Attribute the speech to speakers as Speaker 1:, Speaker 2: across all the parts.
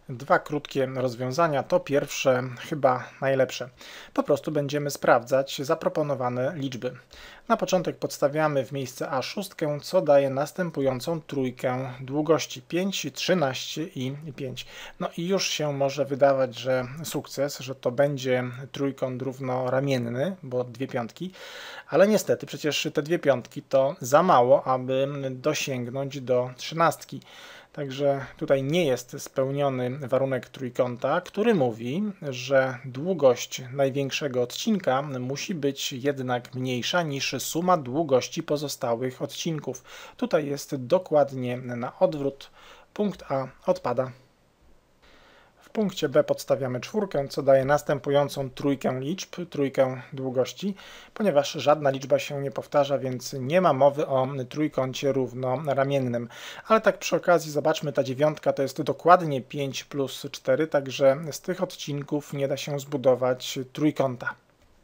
Speaker 1: Dwa krótkie rozwiązania. To pierwsze, chyba najlepsze. Po prostu będziemy sprawdzać zaproponowane liczby. Na początek podstawiamy w miejsce a szóstkę, co daje następującą trójkę długości 5, 13 i 5. No i już się może wydawać, że sukces, że to będzie trójkąt równoramienny, bo dwie piątki, ale niestety przecież te dwie piątki to za mało, aby dosięgnąć do trzynastki. Także tutaj nie jest spełniony warunek trójkąta, który mówi, że długość największego odcinka musi być jednak mniejsza niż suma długości pozostałych odcinków. Tutaj jest dokładnie na odwrót. Punkt A odpada. W punkcie B podstawiamy czwórkę, co daje następującą trójkę liczb, trójkę długości. Ponieważ żadna liczba się nie powtarza, więc nie ma mowy o trójkącie równoramiennym. Ale tak przy okazji zobaczmy, ta dziewiątka to jest dokładnie 5 plus 4, także z tych odcinków nie da się zbudować trójkąta.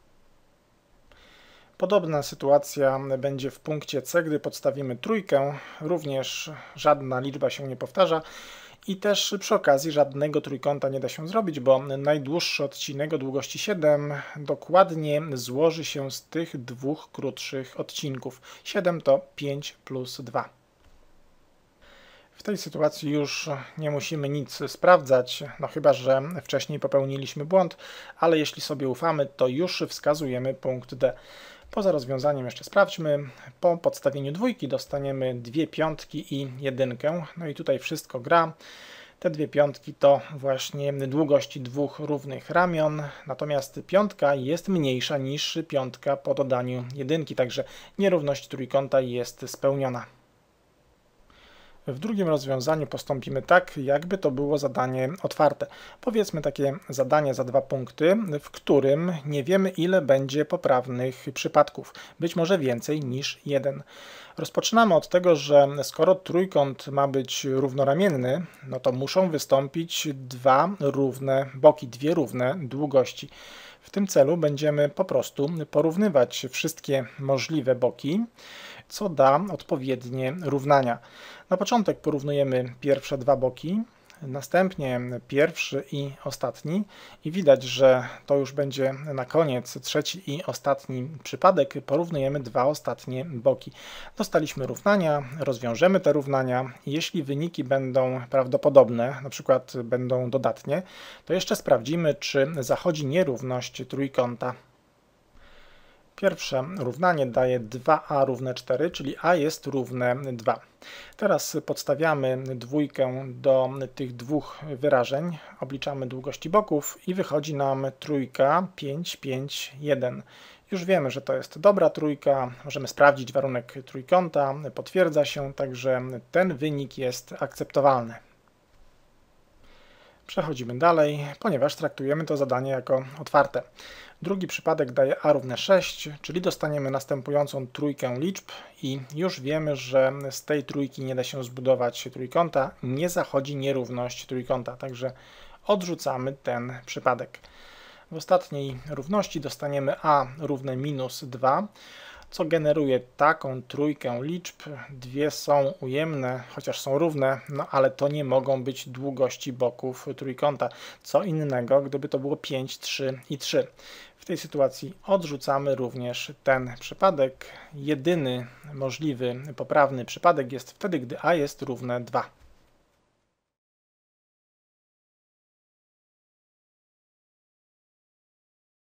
Speaker 1: Podobna sytuacja będzie w punkcie C, gdy podstawimy trójkę. Również żadna liczba się nie powtarza. I też przy okazji żadnego trójkąta nie da się zrobić, bo najdłuższy odcinek o długości 7 dokładnie złoży się z tych dwóch krótszych odcinków. 7 to 5 plus 2. W tej sytuacji już nie musimy nic sprawdzać, no chyba że wcześniej popełniliśmy błąd, ale jeśli sobie ufamy, to już wskazujemy punkt D. Poza rozwiązaniem jeszcze sprawdźmy. Po podstawieniu dwójki dostaniemy dwie piątki i jedynkę. No i tutaj wszystko gra. Te dwie piątki to właśnie długości dwóch równych ramion, natomiast piątka jest mniejsza niż piątka po dodaniu jedynki, także nierówność trójkąta jest spełniona. W drugim rozwiązaniu postąpimy tak, jakby to było zadanie otwarte. Powiedzmy takie zadanie za 2 punkty, w którym nie wiemy, ile będzie poprawnych przypadków. Być może więcej niż 1. Rozpoczynamy od tego, że skoro trójkąt ma być równoramienny, no to muszą wystąpić dwa równe boki, dwie równe długości. W tym celu będziemy po prostu porównywać wszystkie możliwe boki, co da odpowiednie równania. Na początek porównujemy pierwsze dwa boki, następnie pierwszy i ostatni i widać, że to już będzie na koniec trzeci i ostatni przypadek. Porównujemy dwa ostatnie boki. Dostaliśmy równania, rozwiążemy te równania. Jeśli wyniki będą prawdopodobne, na przykład będą dodatnie, to jeszcze sprawdzimy, czy zachodzi nierówność trójkąta. Pierwsze równanie daje 2a równe 4, czyli a jest równe 2. Teraz podstawiamy dwójkę do tych dwóch wyrażeń, obliczamy długości boków i wychodzi nam trójka 5, 5, 1. Już wiemy, że to jest dobra trójka, możemy sprawdzić warunek trójkąta, potwierdza się, także ten wynik jest akceptowalny. Przechodzimy dalej, ponieważ traktujemy to zadanie jako otwarte. Drugi przypadek daje a równe 6, czyli dostaniemy następującą trójkę liczb i już wiemy, że z tej trójki nie da się zbudować trójkąta, nie zachodzi nierówność trójkąta, także odrzucamy ten przypadek. W ostatniej równości dostaniemy a równe minus 2, co generuje taką trójkę liczb. Dwie są ujemne, chociaż są równe, no ale to nie mogą być długości boków trójkąta. Co innego, gdyby to było 5, 3 i 3. W tej sytuacji odrzucamy również ten przypadek. Jedyny możliwy poprawny przypadek jest wtedy, gdy a jest równe 2.